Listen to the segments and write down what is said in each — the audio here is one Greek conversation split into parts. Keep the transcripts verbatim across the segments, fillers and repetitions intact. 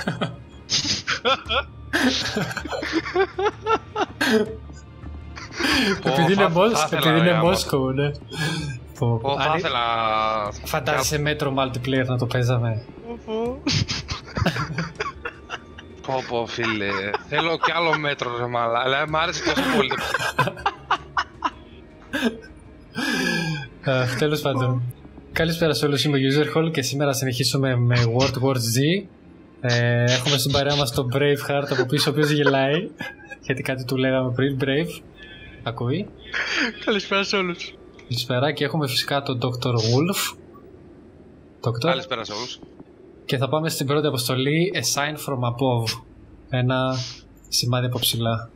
Επειδή είναι Μόσκο, ναι. Πω, θα ήθελα... Φαντάζεσαι μέτρο multiplayer να το παίζαμε. Πω πω φίλε, θέλω κι άλλο μέτρο ρε μάλα, αλλά μ' άρεσε τόσο πολύ. Τέλος πάντων. Καλησπέρα σε όλους, είμαι ο UserHall και σήμερα συνεχίσουμε με World War Z. ε, Έχουμε στην παρέα μας τον Braveheart από πίσω, ο οποίος γελάει γιατί κάτι του λέγαμε πριν. Brave, ακούει? Καλησπέρα σε όλους. Καλησπέρα, και έχουμε φυσικά τον Doctor Wolf. Doctor. Καλησπέρα σε όλους. Και θα πάμε στην πρώτη αποστολή, A Sign from Above. Ένα σημάδι από ψηλά.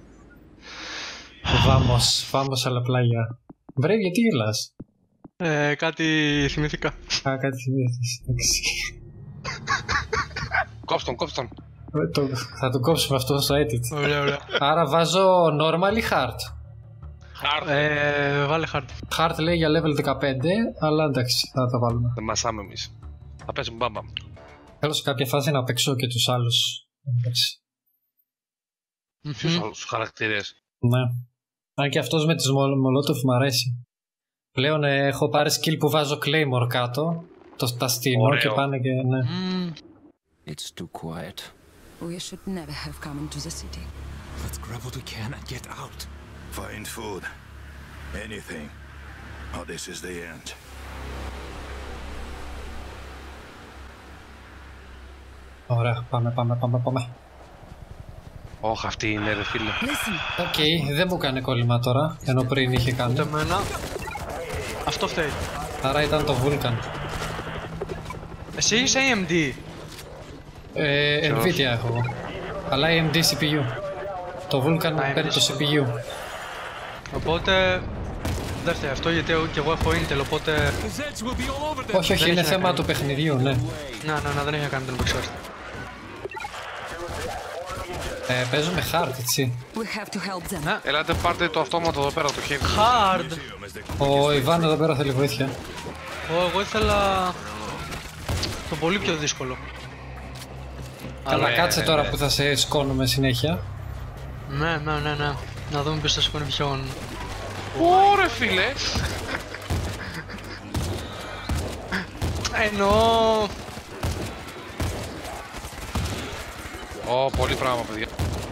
Vamos, vamos a la playa. Brave, γιατί γελάς? Ε, κάτι θυμήθηκα. Α, κάτι θυμήθηκες, εντάξει. Κόψ' τον, κόψ' τον. Το, θα το κόψουμε αυτό στο edit. Ωραία, ωραία. Άρα βάζω normal ή hard? Hard. Ε, βάλε hard. Hard λέει για level δεκαπέντε, αλλά εντάξει, θα τα βάλουμε. Δεν μασάμε εμείς. Θα παίζουμε μπάμπαμ. Θέλω σε κάποια φάση να παίξω και τους άλλους. Εντάξει. Ποιους άλλους χαρακτήρες? Ναι. Αν και αυτός με τις Molotov μου αρέσει. Πλέον ε, έχω πάρει skill που βάζω Claymore κάτω. Το τα στείνω και πάνε και ναι. Mm. It's too quiet. We should never have come into the city. Let's grab what we can and get out. Find food. Anything. Oh, this is the end. Ωραία, πάμε, πάμε, πάμε, πάμε. Όχ, αυτή είναι ρε φίλε. Οκ, okay, δεν μου έκανε κόλλημα τώρα, ενώ πριν είχε κάνει. Ούτε εμένα. Αυτό φταίει. Άρα ήταν το Vulcan. Εσύ είσαι έι εμ ντι? Ε, Nvidia έχω εγώ. Αλλά έι εμ ντι σι πι γιου. Το Vulcan παίρνει το σι πι γιου. Οπότε δεν φταίει αυτό, γιατί και εγώ έχω Intel, οπότε... Όχι, όχι, είναι θέμα του παιχνιδιού, ναι. Να, ναι, ναι, δεν έχει να κάνει τον επεξεργαστή. Ε, παίζουμε hard, έτσι. We have to help them. Ναι. Ελάτε πάρτε το αυτόματο εδώ πέρα, το χέρι. Hard! Ο Ιβάν εδώ πέρα θέλει βοήθεια. Ω, εγώ ήθελα το πολύ πιο δύσκολο. Καλά, ναι, κάτσε ναι, τώρα ναι. που θα σε σκόνουμε συνέχεια. Ναι, ναι, ναι, ναι. Να δούμε ποιος θα σηκώνει ποιον. Ωρε φίλε. Εννοώ... Ω, πολύ πράγμα παιδιά.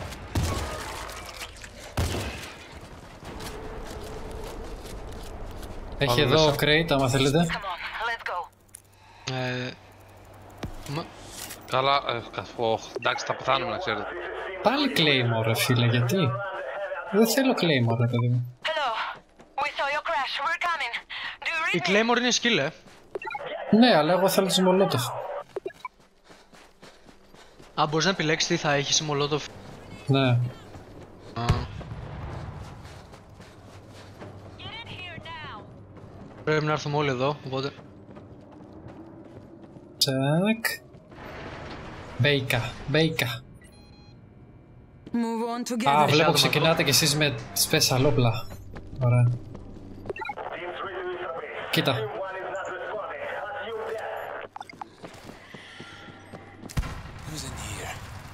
Έχει Πάμε εδώ μέσα. crate, άμα θέλετε. Come on, let's go. Ε, μα- Καλά, ε, καθώ, εντάξει θα πεθάνουμε να ξέρετε. Πάλι Claymore, ρε φίλε, γιατί? Δεν θέλω Claymore, ρε παιδί μου. Hello. We saw your crash. We're coming. Do you Η read me? Claymore είναι skill, ε. Ναι, αλλά εγώ θέλω τις Molotov. Α, μπορείς να επιλέξεις τι θα έχεις σε Molotov. Ναι. Α. Πρέπει να έρθουμε όλοι εδώ, οπότε... Τσακ. Μπέικα, μπέικα. Move on together. Α, βλέπω άτομα ξεκινάτε κι εσείς με special όπλα. Ωραία. Κοίτα. Who's in here?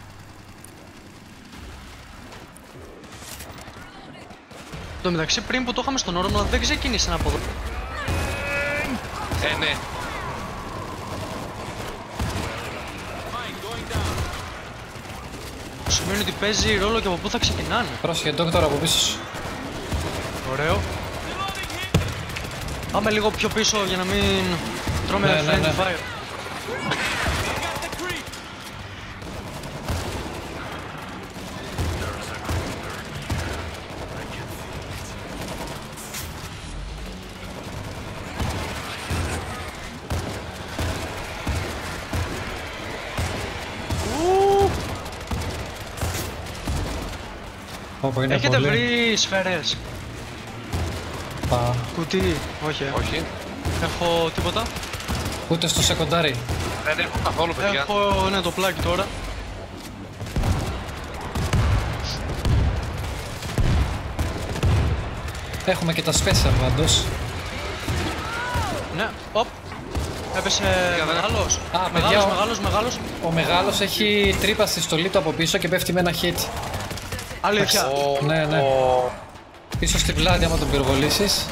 Το μεταξύ πριν που το είχαμε στον όρομο δεν ξεκίνησε από εδώ. Ε, ναι. Σημαίνει ότι παίζει ρόλο και από πού θα ξεκινάνε. Πρόσεχε, Doctor από πίσω σου. Ωραίο. Πάμε λίγο πιο πίσω για να μην τρώμε Ναι, ναι, friendly ναι. fire. Όπου είναι Έχετε πολύ. βρει σφαίρες? Πα. Κουτί? Όχι, ε. Όχι. Έχω τίποτα. Ούτε στο secondary. Δεν έχω καθόλου παιδιά. Έχω, ναι, το πλάκι τώρα. Έχουμε και τα special πάντως. Ναι, οπ. Έπεσε μεγάλος. Α, Μεγάλος, παιδιά, ο- μεγάλος, μεγάλος. Ο μεγάλος έχει τρύπα στη στολή του από πίσω και πέφτει με ένα hit. Αλήθεια. Ο- Ναι, ναι. ο- Πίσω στην πλάτη άμα τον πυροβολήσεις.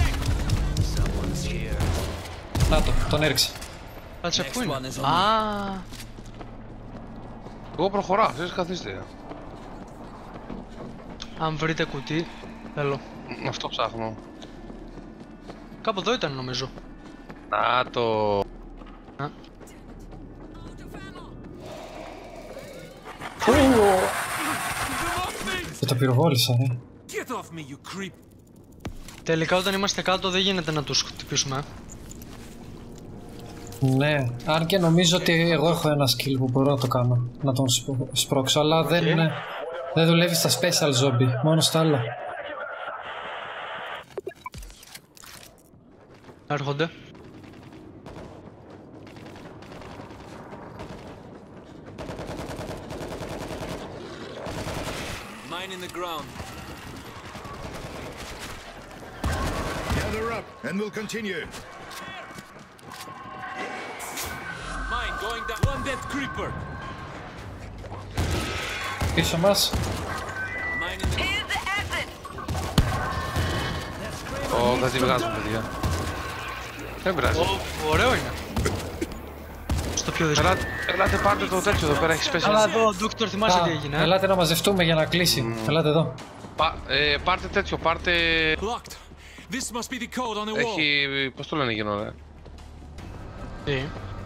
Να το, τον έριξε. Κάτσε, πού είναι. one is on Α, Εγώ προχωράω, εσείς καθίστε. αν βρείτε κουτί, θέλω. Αυτό ψάχνω. Κάπου εδώ ήταν νομίζω. Να το... Α. Και το πυροβόλησα, ρε. Get off me, you creep! Τελικά όταν είμαστε κάτω δεν γίνεται να τους χτυπήσουμε. Ναι, αν και νομίζω ότι εγώ έχω ένα skill που μπορώ να το κάνω. Να τον σπ- σπρώξω, αλλά δεν, είναι- δεν δουλεύει στα special zombie, μόνο στα άλλα. Έρχονται. Mine in the ground. Gather up, and we'll continue. Mine going down. One dead creeper. Πίσω μας. Mine in the Here's the exit. Ω, θα τη βγάζω, παιδιά. Δεν πειράζει. Ω, ωραίο είναι. Στο πιο δύσκολο. Ελάτε, ελάτε πάρτε το τέτοιο εδώ πέρα, έχει special. Αλλά εδώ, Doctor, θυμάσαι τι έγινε. ε? Ελάτε να μαζευτούμε για να κλείσει. Ελάτε εδώ. Πα- ε, πάρτε τέτοιο, πάρτε... Locked. This must be the code on the wall. Έχει... πώς το λένε εκείνο, ρε. Τι.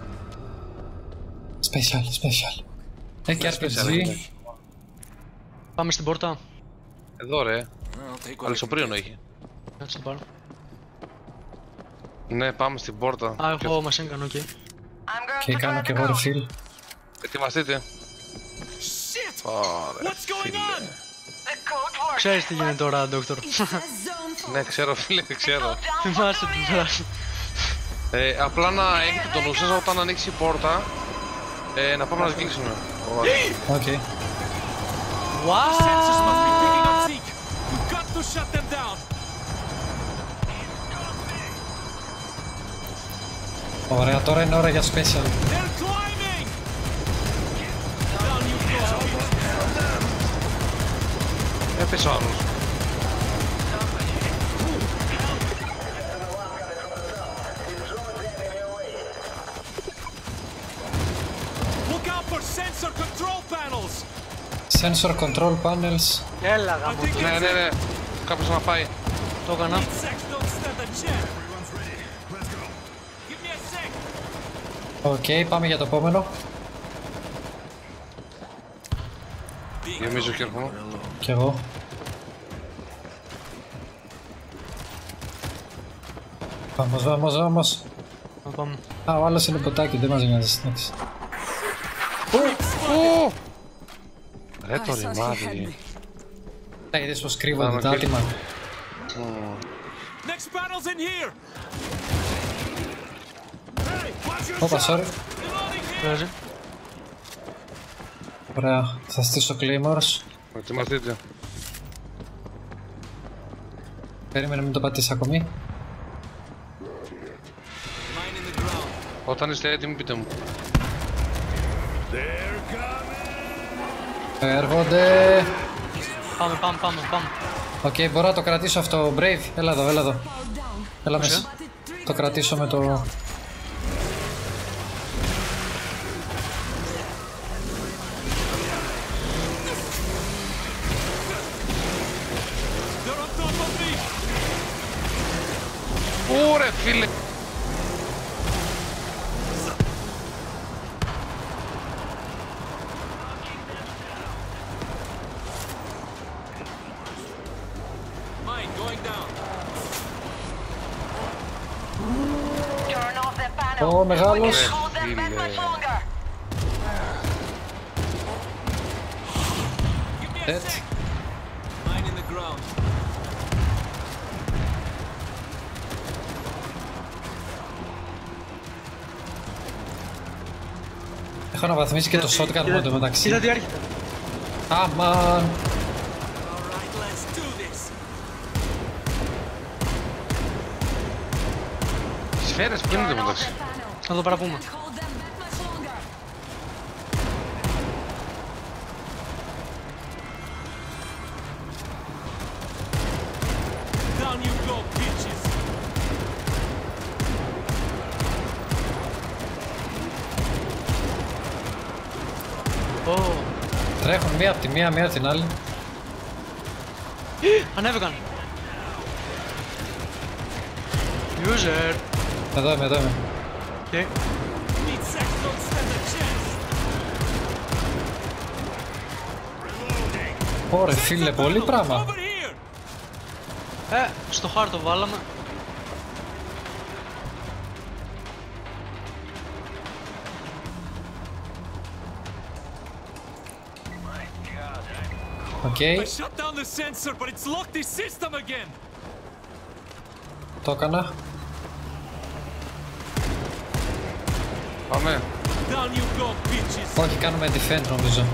Special, special. Έχει αρ πι τζι. Πάμε στην πόρτα. Εδώ, ρε. I'll take what I can Αλισσοπρίωνο get. έχει. Έτσι το πάρω. Ναι, πάμε στην πόρτα. Α, έχω machine gun, οκ. I'm going Και to κάνω try και the εγώ code. refill. Ετοιμαστείτε. Shit! Ωραία, What's going φίλε. on? The code works. Ξέρεις τι γίνεται τώρα, Doctor. Ναι, ξέρω, φίλε, ξέρω. Θυμάσαι την φράση. Ε, απλά να έχετε το νου σας όταν ανοίξει η πόρτα. Ε, να πάμε να την κλείσουμε. Ωραία. Οκ. Sensors must be picking up What? Zeke. We've got to shut them down. Ωραία, τώρα είναι ώρα για special. They're climbing. Down you go. Έπεσε ο άλλος. Look out for sensor control panels. Sensor control panels. Έλα, I γάμο. think Ναι, it's ναι, ναι. Κάποιος να πάει. Το έκανα. Sex don't stand a chance. Give me a sec. Οκ, πάμε για το επόμενο. Γεμίζω και έρχομαι. Κι εγώ. Vamos, vamos, vamos. Να πάμε. Α, ο άλλος είναι ποτάκι, δεν μας νοιάζει. εντάξει. Ρε το ρημάδι. Τα είδες πως κρύβονται Πάμε, τα κύριε. άτομα. Next panel's in here. Όπα, sorry. Reloading here. Πειράζει. Ωραία, θα στήσω claymores. Ετοιμαστείτε. Περίμενε, μην το πατήσεις ακόμη. Mine in the ground. Όταν είστε έτοιμοι πείτε μου. They're coming! Έρχονται. Πάμε, πάμε, πάμε, πάμε. Οκ, μπορώ να το κρατήσω αυτό. Brave, έλα εδώ, έλα εδώ. Έλα μέσα. Το κρατήσω με το... They're on top of me. Ωρε φίλε. Mine going down. Turn off the panel. Ω, μεγάλος. Hold them back much longer. Give me a Dead. sec. Mine in the ground. Έχω αναβαθμίσει και το shotgun μου Κοίτα μεταξύ. τι έρχεται. Αμάν. Alright, let's do this. Σφαίρες που είναι το μεταξύ. Να το παραπούμε. Down you go, bitches. Oh. Τρέχουν μία από τη μία, μία από την άλλη. Ανέβηκαν. User. Εδώ είμαι, εδώ είμαι. Okay. Need sex, don't stand a chance. Ωρε φίλε, πολύ πράγμα. Over here. Ε, στο χάρτο βάλαμε. Οκ, I shut down the sensor, but it's locked the system again. το έκανα. Πάμε. Down you go, bitches. Όχι, κάνουμε defend νομίζω.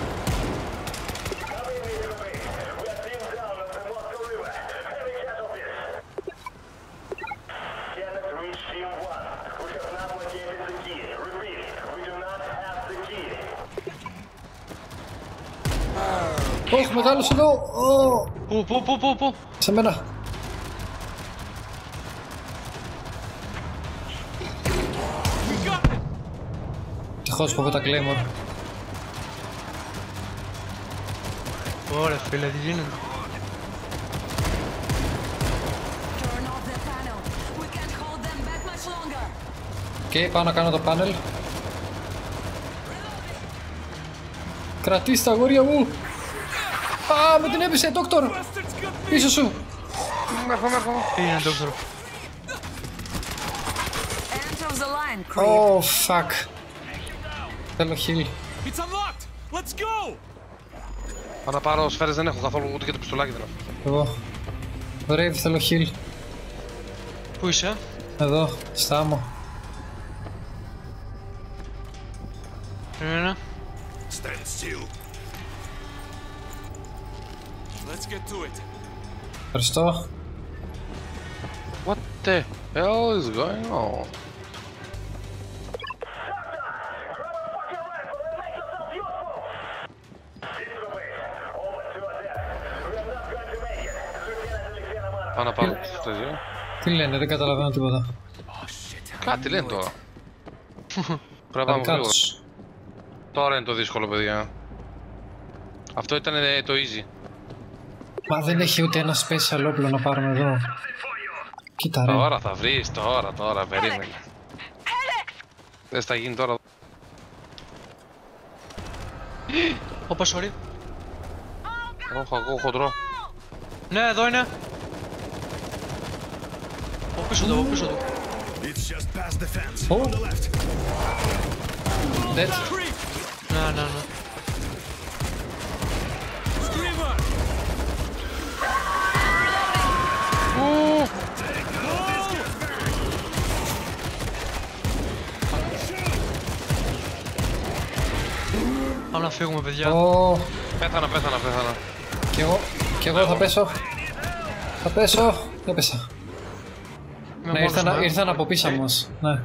Όχι, μεγάλος εδώ! Ω, Πού, πού, πού, πού, πού. σε μένα. We got it. Τυχώς που έχω τα Claymore. Ωραία φίλε, τι γίνεται. Turn off the panel. We can't hold them back much longer. Οκ, πάω να κάνω το πάνελ. Κρατήστε τα αγόρια μου! Α, με την έπεισε, Δόκτωρ! Bastards got me. Πίσω σου! Έρχομαι, έρχομαι. Τι είναι το ξέρω. End of the line, creep. Ω, fuck. Θέλω heal. It's unlocked. Let's go. Πάω να πάρω σφαίρες, δεν έχω καθόλου ούτε και το πιστολάκι δεν έχω. Εγώ. Brave, θέλω heal. Πού είσαι? Εδώ, στα άμμο. Περίμενα. Stand still. Let's get to it. Ευχαριστώ. What the hell is going on? Πάω να πάρω τις αυτές, Τι λένε, δεν καταλαβαίνω τίποτα. Κάτι λένε τώρα. Πρέπει να πάμε Αδικά γρήγορα. τους. Τώρα είναι το δύσκολο, παιδιά. Αυτό ήταν ε, το easy. Μα δεν έχει ούτε ένα special όπλο να πάρουμε εδώ. Κοίτα ρε. Τώρα θα βρεις, τώρα, τώρα, περίμενε. Δεν θα γίνει τώρα. Όπα, sorry. Έχω εγώ χοντρό. Ναι, εδώ είναι. Από πίσω του, από πίσω του. It's just past the fence. Oh. On the left. Dead. Creep. Ναι, ναι, ναι. Screamer. Πάμε να φύγουμε, παιδιά. Ω, Πέθανα, πέθανα, πέθανα. κι εγώ, κι εγώ θα πέσω. Θα πέσω. Έπεσα. Είμαι Ναι, μόνος ήρθαν, μου, ε. ήρθαν από πίσω όμως. Ναι.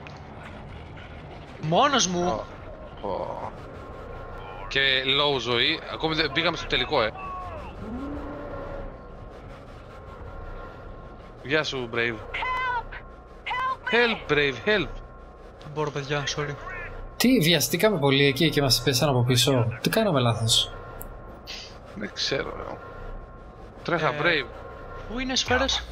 Μόνος μου. Ω. Και low ζωή, ακόμη δεν πήγαμε στο τελικό, ε. Γεια σου, Brave. Help, Brave, help. Δεν μπορώ, παιδιά, sorry. Τι, βιαστήκαμε πολύ εκεί και μας πέσαν από πίσω. Τι κάναμε λάθος. Δεν ξέρω, ρε. Τρέχα, Ε, Brave. Πού είναι οι σφαίρες?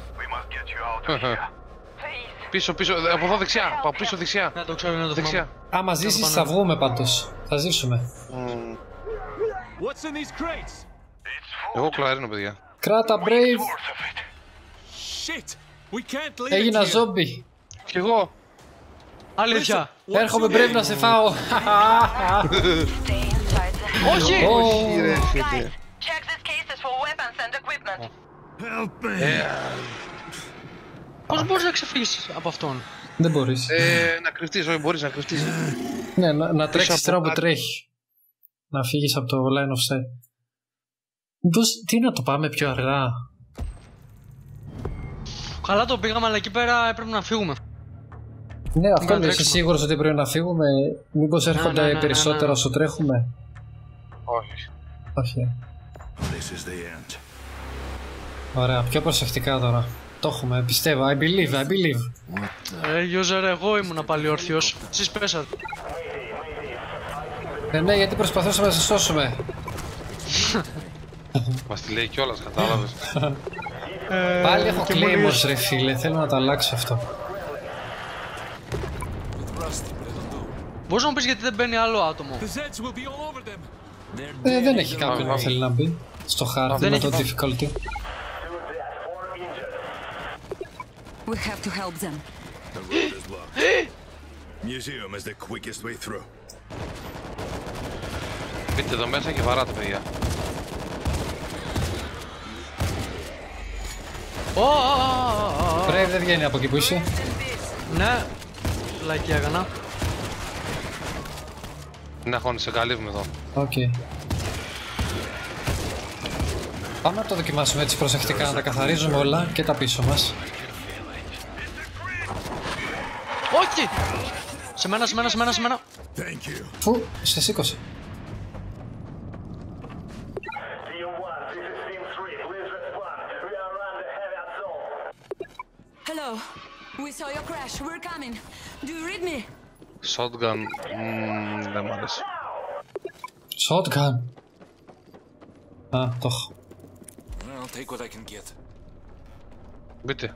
Πίσω, πίσω, από εδώ δεξιά, από πίσω δεξιά. Ναι, το ξέρω, είναι το Δεξιά. θυμάμαι. Άμα ζήσεις θα βγούμε πάντως. Θα ζήσουμε. Μμμ. What's in these crates? Εγώ κλαρίνω, παιδιά. Κράτα, Brave. Shit. We can't leave Έγινα it here. ζόμπι. Κι εγώ. Αλήθεια. What's Έρχομαι, your Brave, name? να σε φάω. Stay inside. Όχι! Όχι, ρε, Guys, φίλε. check these cases for weapons and equipment. Help me. Πώς μπορείς να ξεφύγεις από αυτόν? Δεν μπορείς. Ε, να κρυφτείς, όχι μπορείς να κρυφτείς. Ναι, να, να τρέξεις από τώρα που κάτι. τρέχει. Να φύγεις από το line of sight. Μήπως, τι να το πάμε πιο αργά. Καλά το πήγαμε, αλλά εκεί πέρα έπρεπε να φύγουμε. Ναι, αυτό Μην λέει. Είσαι τρέξουμε. σίγουρος ότι πρέπει να φύγουμε? Μήπως έρχονται ναι, ναι, ναι, περισσότερα ναι. όσο τρέχουμε? Όχι. Όχι. This is the end. Ωραία, πιο προσεκτικά τώρα. Το έχουμε, πιστεύω. I believe, I believe. Ε, user, εγώ ήμουνα πάλι όρθιος. Εσείς πέσατε. Ε, ναι, γιατί προσπαθούσαμε να σε σώσουμε. Μας τη λέει κιόλας, κατάλαβες. Ε, Πάλι έχω και claims μόλις- ρε φίλε, θέλω να το αλλάξω αυτό. Μπορείς να μου πεις γιατί δεν μπαίνει άλλο άτομο? The Zeds will be all over them. Ε, δεν έχει κάποιον που θέλει να μπει στο χάρτη δεν με έχει το πάμε. difficulty. We have to help them. The road is blocked. Museum is the quickest way through. Μπείτε εδώ μέσα και βαράτε, παιδιά. Ω, ω, ω, ω, ω. Brave δεν βγαίνει από εκεί που είσαι. Ναι, λαϊκή έκανα. Ναι, χώνει, σε καλύβουμε εδώ. Οκ. Πάμε να το δοκιμάσουμε έτσι προσεκτικά, να τα καθαρίζουμε όλα και τα πίσω μας. Όχι! Σε μένα, σε μένα, σε μένα, σε μένα. Thank you. Φου, σε σήκωσε. Hello. We saw your crash. We're coming. Do you read me? Shotgun, μμμ, δεν μ' αρέσει. Shotgun. Α, το έχω. I'll take what I can get. Μπείτε.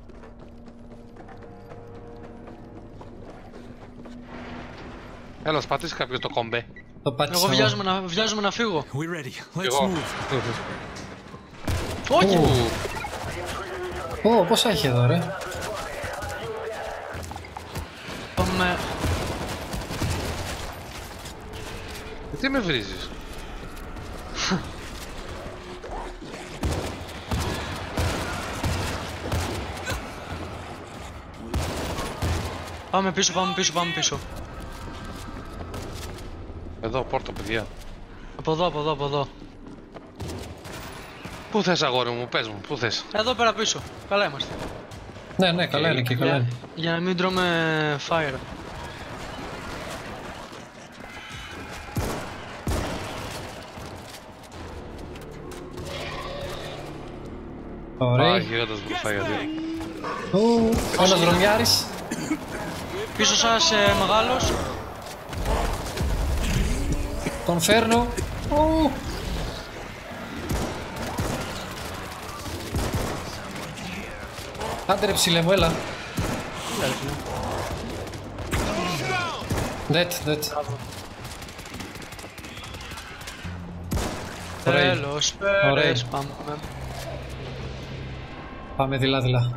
Έλα, σπατήσει κάποιος το κομπέ. Το πάτησα. Εγώ βιάζομαι να, βιάζομαι να φύγω. We're ready. Let's Εγώ. move. Όχι! Ω, πόσα έχει εδώ ρε. Πάμε. Τι με βρίζεις? Πάμε πίσω, πάμε πίσω, πάμε πίσω. Εδώ, πόρτα, παιδιά. Από εδώ, από εδώ, από εδώ. Πού θες, αγόρι μου, πες μου, πού θες? Εδώ πέρα πίσω. Καλά είμαστε. Ναι, ναι, καλά είναι και καλά Για, είναι. για να μην τρώμε fire. Ωραία. Α, γίγαντας μπροστά για δύο. Ου, ένας δρομιάρης. Πίσω σας ε, μεγάλος. Τον φέρνω. Ου. Άντε ρε ψηλέ μου, έλα. Dead, dead. Ωραία. Τέλος, Ωραία. πέρες, πάμε. Πάμε δειλά δειλά.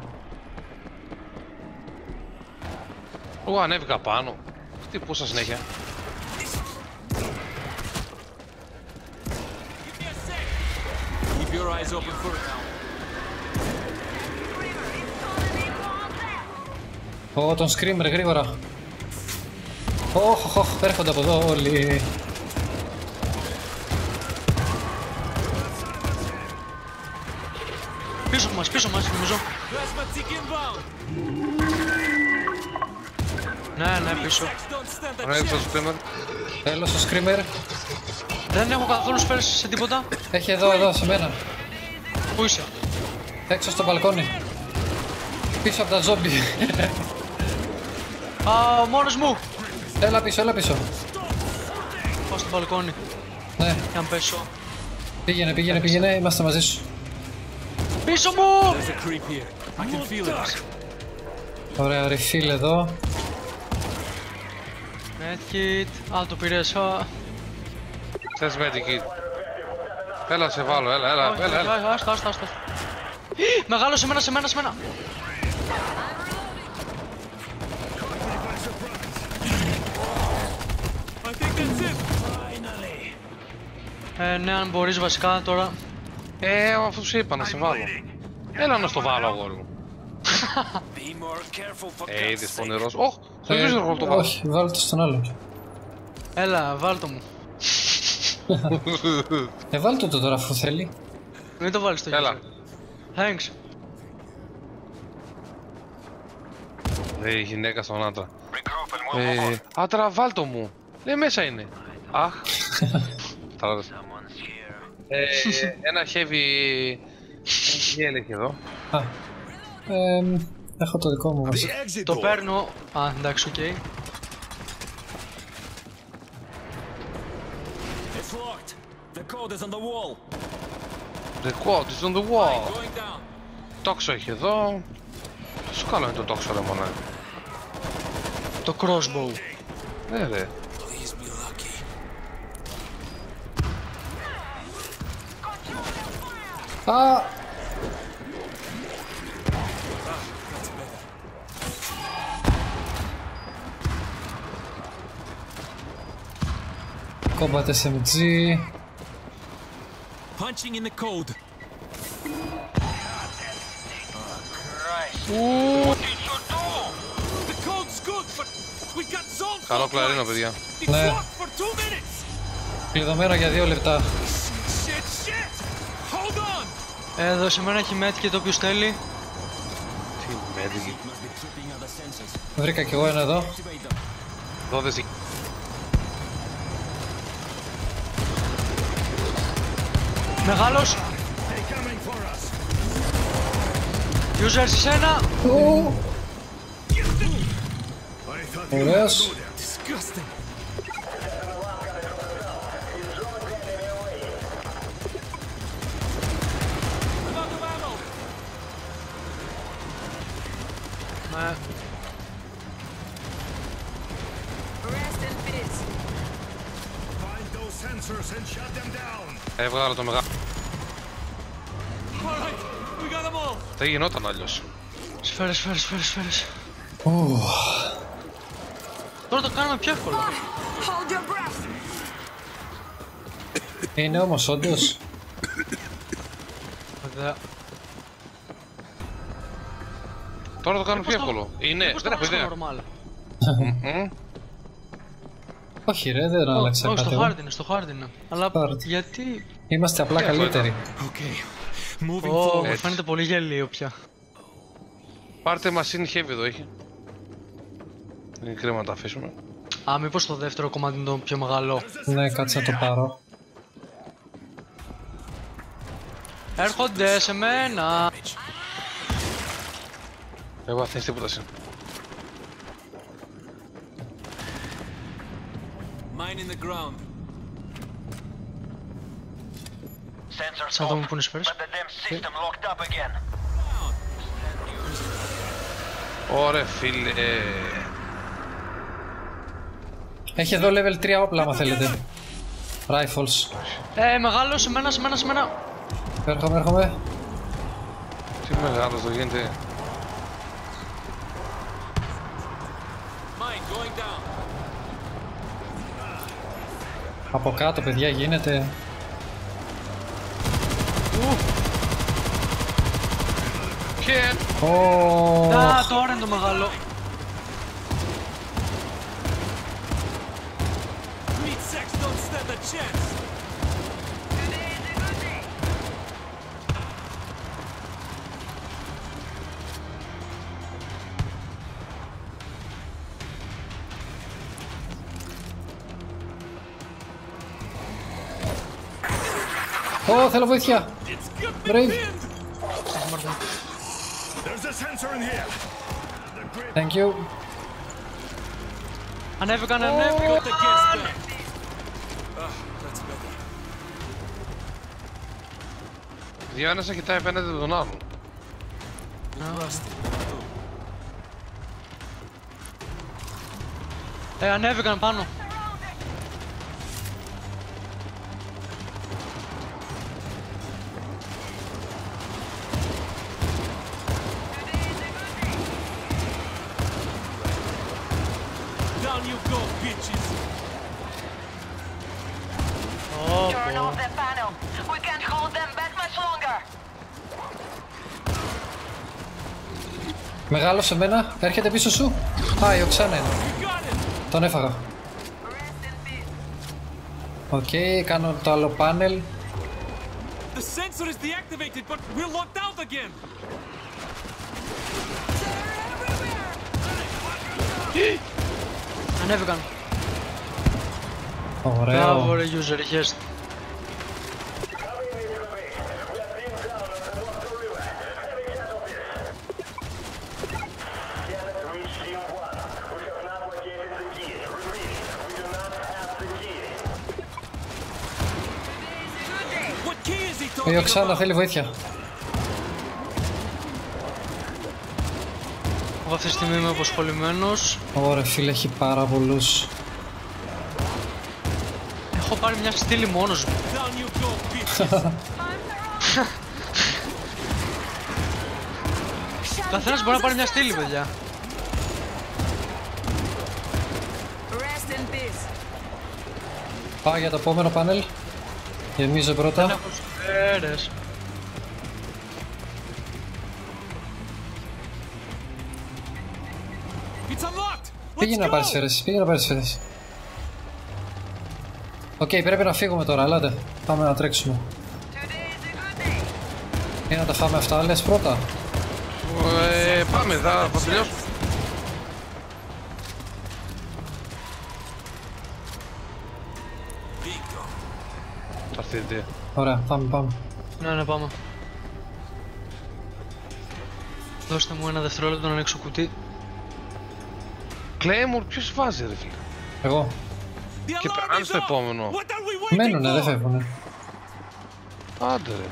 Εγώ ανέβηκα πάνω. Τι πούσα συνέχεια. Keep your eyes open for Ω, τον Screamer γρήγορα. Όχ, όχ, έρχονται από εδώ όλοι. Πίσω μας, πίσω μας νομίζω. Plasmatic inbound. Ναι, ναι, πίσω. Don't stand a Ανέβησα chance. στο screamer. Τέλος ο Screamer. Δεν έχω καθόλου σπέρες σε τίποτα. Έχει εδώ, εδώ, σε μένα. Πού είσαι? Έξω στο μπαλκόνι. Πίσω από τα ζόμπι. Α, ο μόνος μου. Έλα πίσω, έλα πίσω. Πάω στο μπαλκόνι. Ναι, Για να πέσω. πήγαινε, πήγαινε, πήγαινε, είμαστε μαζί σου. Πίσω μου! There's a creep here. I can feel it. Ωραία, refill εδώ. Medkit. Α, το πήρες. Α, Θες medikit. Έλα, σε βάλω, έλα, έλα, όχι, έλα, έλα. όχι, άστα, άστα, άστα. Μεγάλο σε μένα, σε μένα, σε μένα. I think that's it. Ε, ναι, αν μπορείς βασικά τώρα. Ε, αφού σου είπα να σε βάλω. Έλα να στο βάλω, αγόρι μου. Be more careful for Ε, God's είδες sake. πονηρός. Ωχ, στο Ε, user hall το βάλω. όχι, βάλω το στον άλλο. Έλα, βάλτο μου. Ε, βάλ' το τώρα αφού θέλει. Μην το βάλεις στο Έλα. user. Thanks. Ε, η γυναίκα στον άντρα. Ε, άντρα, βάλτο μου. Ναι, μέσα είναι. Αχ. ε, ένα heavy... Τι έλεγε εδώ. Α, ε, έχω το δικό μου. Το παίρνω. Α, εντάξει, οκ. Okay. It's locked. The code is on the wall. The code is on the wall. Going down. Τόξο έχει εδώ. Τόσο καλό είναι το τόξο, ρε μόνα. Το crossbow. Ναι, ρε. Α! Combat ες εμ τζι. Punching in the code. The code's good, but we got zone. Καλό κλαρίνο, παιδιά. It's Ναι. locked for two minutes. Κλειδωμένο για δύο λεπτά. Shit, shit. Hold on. Εδώ σε μένα έχει medkit το όποιος θέλει. Τι μέτρη. Βρήκα κι εγώ ένα εδώ. Δώδεση. Μεγάλος. User σε σένα. Ωραίος. Disgusting. Ναι. Rest in peace. Έβγαλα το μεγάλο. All right, we got them all. Δεν γινόταν αλλιώς. Σφαίρες, σφαίρες, σφαίρες, σφαίρες. Τώρα το κάνουμε πιο εύκολο. Hold your breath. Είναι όμως όντως. Βέβαια. Τώρα το κάνουμε πιο εύκολο. Είναι, δεν έχω ιδέα. Μμμ. Όχι ρε, δεν Όχι, άλλαξα κάτι στο εγώ. hard είναι, στο hard είναι. Αλλά Hard. γιατί... Είμαστε απλά Τι αυτό καλύτεροι. Okay, moving Ω, forward. μου φαίνεται πολύ γελίο πια. Πάρτε machine heavy εδώ έχει. Είναι κρίμα να τα αφήσουμε. Α, μήπως το δεύτερο κομμάτι είναι το πιο μεγάλο. Ναι, κάτσε να το πάρω. Έρχονται σε μένα. Εγώ θες τίποτα εσύ. Mine in the ground. Σαν να δούμε που είναι σφαίρες. Ωραία φίλε. Έχει εδώ level τρία όπλα άμα θέλετε. Rifles. Ε, μεγάλο, σε μένα, σε μένα, σε μένα. Έρχομαι, έρχομαι. Τι μεγάλος εδώ γίνεται. Mine going down. Από κάτω παιδιά γίνεται. Και... Ω, Α, τώρα είναι το μεγάλο. Meat sacks don't stand a chance. Ω, θέλω βοήθεια. It's got me Brave. pinned. There's a sensor in here. Thank you. Ανέβηκαν, ανέβηκαν. Got the gas back. Ah, that's better. Δύο ένας κοιτάει απέναντι από τον άλλον. Ε, ανέβηκαν πάνω. Down you go, bitches. Turn off the panel. We can't hold them back much longer. Μεγάλο σε μένα, έρχεται πίσω σου. Α, η οξάνα είναι. You got it. Τον έφαγα. Rest in peace. Οκ, okay, κάνω το άλλο πάνελ. The sensor is deactivated, but we're locked out again. Ανέβηκαν. Ωραίο. Μπράβο ρε user, yes. Ο Οξάνα θέλει βοήθεια. Εγώ αυτή τη στιγμή είμαι αποσχολημένος. Ωραία φίλε, έχει πάρα πολλούς. Έχω πάρει μια στήλη μόνος μου. Καθένας μπορεί να πάρει μια στήλη, παιδιά. Πάω για το επόμενο πάνελ. Γεμίζω πρώτα. Έρες. Πήγαινε να πάρεις σφαίρες, πήγαινε να πάρεις σφαίρες. Οκ, okay, πρέπει να φύγουμε τώρα, ελάτε. Πάμε να τρέξουμε. Ή να τα φάμε αυτά, λες πρώτα. Ε, πάμε, θα, θα τελειώσουμε. Θα έρθει η ιδέα. Ωραία, πάμε, πάμε. Ναι, ναι, πάμε. Δώστε μου ένα δευτερόλεπτο να ανοίξω κουτί. Claymore, ποιος βάζει ρε φίλε? Εγώ. Και περνάνε στο επόμενο. Μένουνε, δεν φεύγουνε. Άντε ρε.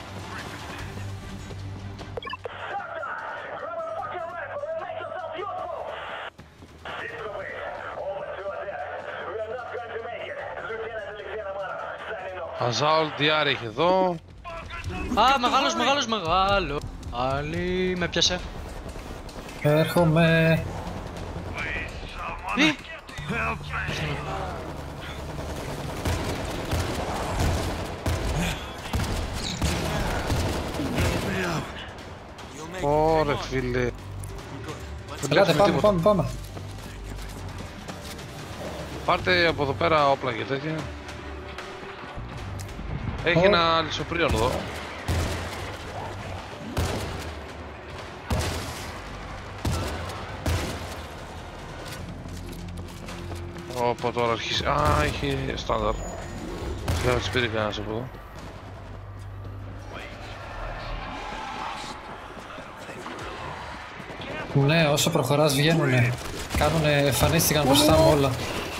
Αζάολ Διάρη έχει εδώ. Α, μεγάλος, μεγάλος, μεγάλο. Άλλη, με πιάσε. Έρχομαι. Τι? Ωρε φίλε. Ελάτε, πάμε, πάμε, πάμε. Πάρτε από εδώ πέρα όπλα και τέτοια. Έχει ένα λησοπρίον εδώ. Ωπα τώρα αρχίσει. Α, έχει στάνταρ. Δεν της πήρε κανένας από εδώ. Ναι, όσο προχωράς βγαίνουνε. Κάνουνε, εμφανίστηκαν μπροστά μου όλα.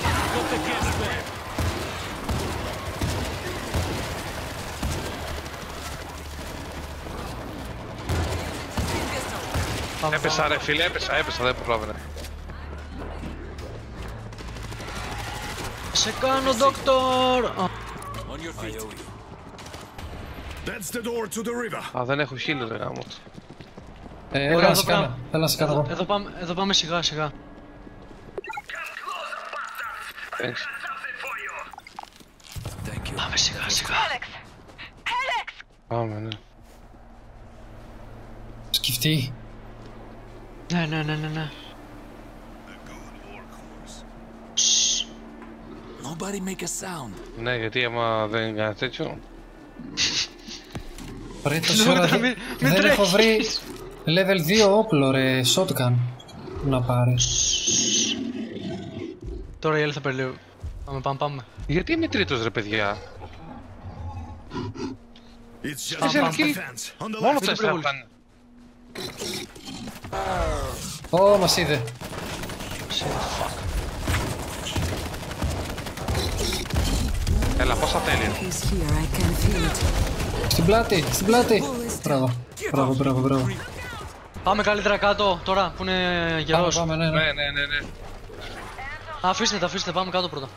Έπεσα ρε φίλε, έπεσα, έπεσα, δεν προλάβαινε. Σε κάνω, Δόκτωρ! That's the door to the river. Α, δεν έχω healer ρε γάμο. Ε, έλα να σε κάνω, έλα να σε κάνω εγώ. Εδώ πάμε, εδώ πάμε σιγά σιγά. Thanks. Πάμε σιγά σιγά. Πάμε, ναι. Σκεφτεί. Ναι, ναι, ναι, ναι, ναι. Nobody make a sound. Ναι, γιατί άμα δεν είναι κάτι τέτοιο. Ρε, τόση ώρα δεν, δεν έχω βρει level δύο όπλο ρε, shotgun να πάρεις. Τώρα η άλλη θα περιλέω. Πάμε, πάμε, πάμε. Γιατί είμαι τρίτος ρε παιδιά? It's just Τέσσερα past kill. the fence. On the Μόνο left. τέσσερα φτάνει. Ω, μας είδε. Έλα, πόσα τέλεια. He's here, I can feel it. Στην πλάτη, στην πλάτη. Μπράβο, μπράβο, μπράβο, μπράβο. Πάμε καλύτερα κάτω τώρα που είναι Πάμε, γερός. πάμε, ναι, ναι. Ναι, ναι, ναι, ναι. Α, αφήστε τα, αφήστε, πάμε κάτω πρώτα.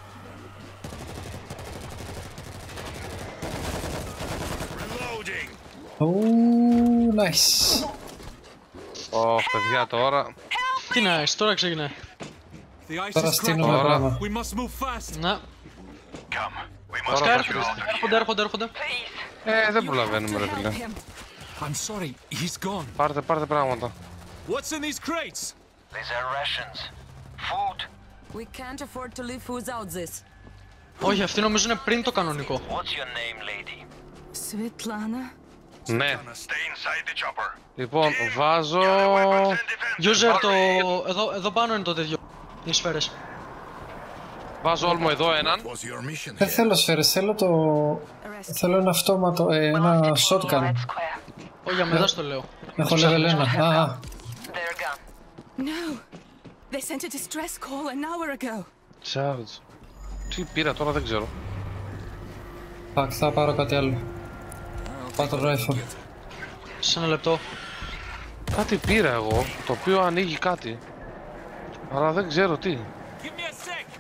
Reloading. Ου, nice. Ωχ, παιδιά τώρα. Τι να είσαι, τώρα ξεκινάει. The ice Τώρα is στείνουμε cracking. πράγμα. We must move fast. Να, Come. We must Τώρα θα έρχονται, κρίστη. έρχονται, έρχονται, έρχονται. Ε, δεν προλαβαίνουμε ρε φίλε. I'm sorry, he's gone. Πάρτε, πάρτε πράγματα. What's in these crates? These are rations. Food. We can't afford to leave without this. Όχι, αυτοί νομίζω είναι πριν το κανονικό. What's your name, lady? Svetlana? Ναι. stay inside the chopper. Λοιπόν, βάζω... User, το... Εδώ, εδώ πάνω είναι το τέτοιο. Οι σφαίρες. Βάζω όλμο εδώ έναν. What's your mission Δεν here? θέλω σφαίρες, θέλω το... θέλω ένα αυτόματο, ε, ένα shotgun. Όχι, για μετά στο λέω. Έχω level ένα. Α, They're gone. No! They sent a distress call an hour ago. Charge. Τι πήρα τώρα δεν ξέρω. fuck, θα πάρω κάτι άλλο. Battle rifle. Σε ένα λεπτό. Κάτι πήρα εγώ, το οποίο ανοίγει κάτι. Αλλά δεν ξέρω τι. Give me a sec.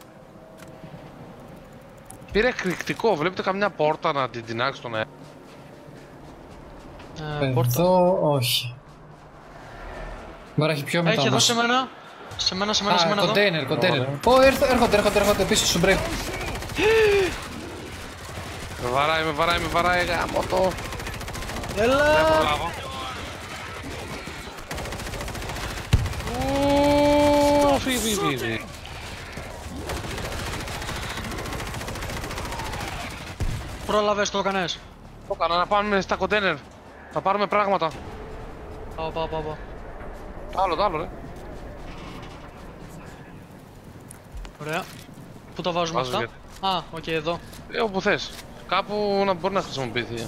Πήρα εκρηκτικό, βλέπετε καμιά πόρτα να την τεινάξει στον αέρα. Ε, πόρτα. Εδώ όχι. Μπορεί να έχει πιο μετά Έχει εδώ όμως. σε μένα. Σε μένα, σε μένα, σε Α, μένα εδώ. container, container. Ω, έρχονται, έρχονται, έρχονται, έρχονται πίσω σου break. Με βαράει, με βαράει, με βαράει, γάμο το. Έλα! Δεν προλάβω. Ου, φύγει, φύγει, φύγει. Πρόλαβες, το έκανες. Το έκανα να πάμε στα κοντέινερ. Να πάρουμε πράγματα. Πάω, πάω, πάω, πάω. Το άλλο, το άλλο ρε. Ωραία. Πού τα βάζουμε Βάζω αυτά? Α, οκ, εδώ. Ε, όπου θες. Κάπου να μπορεί να χρησιμοποιηθεί.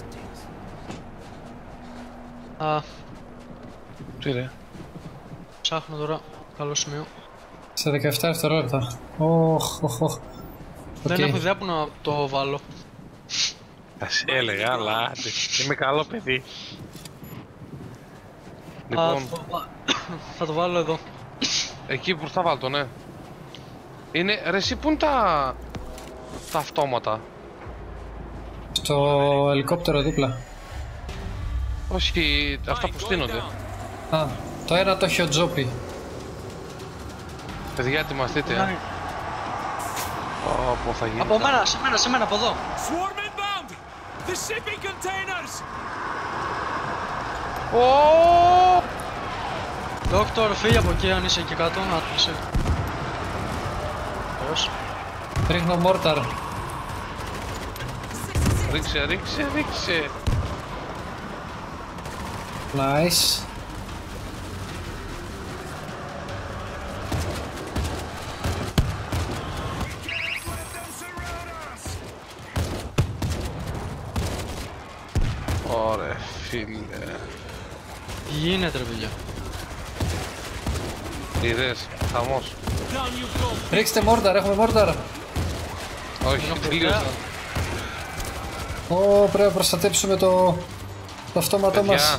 Α, Τι ρε. ψάχνω τώρα. Καλό σημείο. Σε δεκαεπτά δευτερόλεπτα. Οχ, οχ, οχ. Δεν Οκ. έχω ιδέα που να το βάλω. Θα σε έλεγα, αλλά άντε. Είμαι καλό παιδί. Α, Λοιπόν, θα, το βα- θα το βάλω εδώ. εκεί που θα βάλω το, ναι. Είναι, ρε εσύ πού είναι τα... τα αυτόματα. Στο ελικόπτερο δίπλα. Όχι, αυτά που στείνονται. Α, το ένα το έχει ο Τζόπι. Παιδιά, ετοιμαστείτε. ε. Πω, πω, θα γίνει. Από μένα, σε μένα, σε μένα, από εδώ. Swarm inbound! The shipping containers! Ω! Δόκτωρ, φύγει από εκεί αν είσαι εκεί κάτω. Να είσαι. Πώς. Ρίχνω μόρταρ. Ρίξε, ρίξε, ρίξε. Nice. Ωραία, φίλε. Τι γίνεται, ρε παιδιά. Είδες, χαμός. Down you go! Ρίξτε μόρταρ, έχουμε μόρταρ. Όχι, τελείωσα. Ω, πρέπει να προστατέψουμε το, το αυτόματό Παιδιά. μας.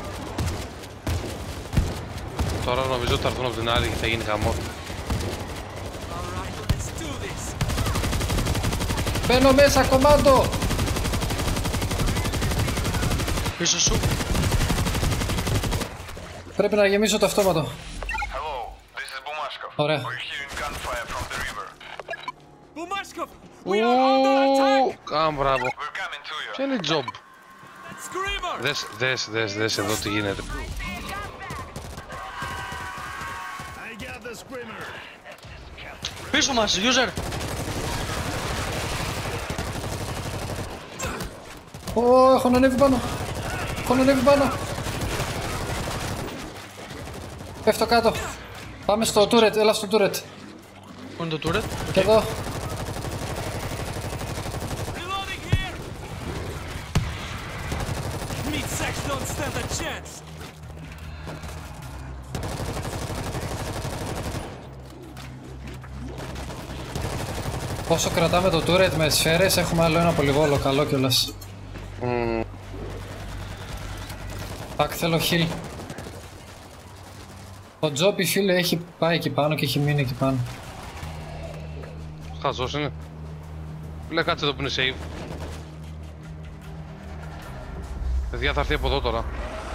Τώρα νομίζω ότι θα έρθουν από την άλλη και θα γίνει χαμός. Alright, let's do this! Μπαίνω μέσα, κομμάντο. Πίσω σου. Πρέπει να γεμίσω το αυτόματο. Hello, this is Bumashkov. Ωραία. We're hearing gunfire from the river. Bumashkov! We are under attack! Α, μπράβο. We're coming to you. Ποιο είναι job. Screamer! Δες, δες, δες, δες εδώ τι γίνεται. I got the screamer. Πίσω μας, user. Ω, έχω ανέβει πάνω. Έχω ανέβει πάνω. Πέφτω κάτω. Πάμε στο turret, έλα στο turret. Πού είναι το turret? Και εδώ. Reloading here! Meat sacks don't stand a chance! Όσο κρατάμε το turret με σφαίρες, έχουμε άλλο ένα πολυβόλο, καλό κιόλας. Mm. Πακ, θέλω heal. Ο Τζόπι, φίλε, έχει πάει εκεί πάνω και έχει μείνει εκεί πάνω. Χαζός είναι. Λέει κάτσε εδώ που είναι save. Παιδιά θα έρθει από εδώ τώρα.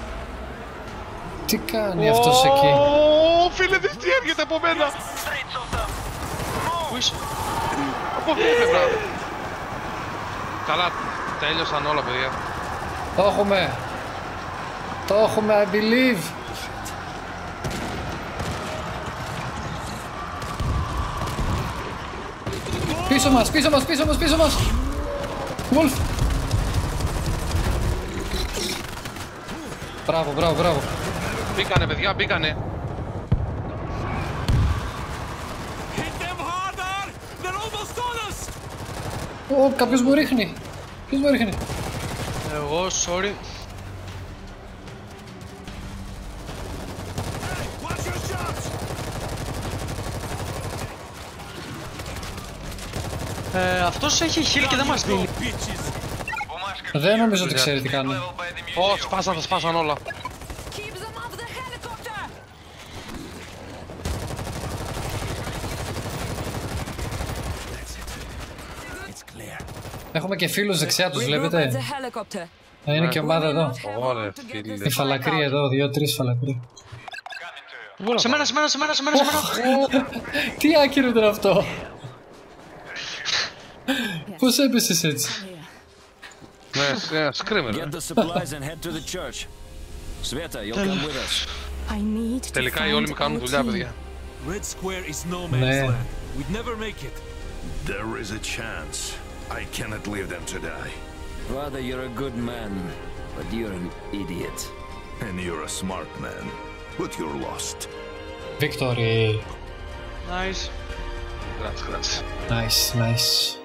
Τι κάνει αυτός εκεί. Ω, φίλε δεις τι έρχεται από μένα. Πού είσαι? Από αυτή την πλευρά. Καλά, τέλειωσαν όλα παιδιά. Το έχουμε. Το έχουμε, I believe. Πίσω μας, πίσω μας, πίσω μας, πίσω μας. Wolf. Μπράβο, μπράβο, μπράβο. Μπήκανε παιδιά, μπήκανε. Ω, κάποιος μου ρίχνει. Ποιος μου ρίχνει? Εγώ, sorry. Watch your shots! Ε, αυτός έχει heal και δεν μας δίνει. Bitches! Δεν νομίζω ότι ξέρει τι κάνει. Ω, σπάσαν, τα σπάσαν όλα. Keep them off the helicopter! Έχουμε και φίλους δεξιά τους, Regroup at βλέπετε. the helicopter. Να είναι και ομάδα εδώ. Ωραία, φίλε. Η φαλακρή εδώ, δύο-τρεις φαλακρή. Σε μένα, σε μένα, σε μένα, σε μένα, σε μένα. Τι άκυρο ήταν αυτό. Πώς έπεσες έτσι? Ναι, ναι, σκρίμερ. Get the supplies and head to the church. Sveta, you'll come with us. I need to Τελικά οι find όλοι με κάνουν our δουλειά, team. παιδιά. Red Square is no man's Ναι. land. We'd never make it. There is a chance. I cannot leave them to die. Father, you're a good man, but you're an idiot. And you're a smart man. But you're lost. Victory. Nice. Grazie, grazie. Nice, nice.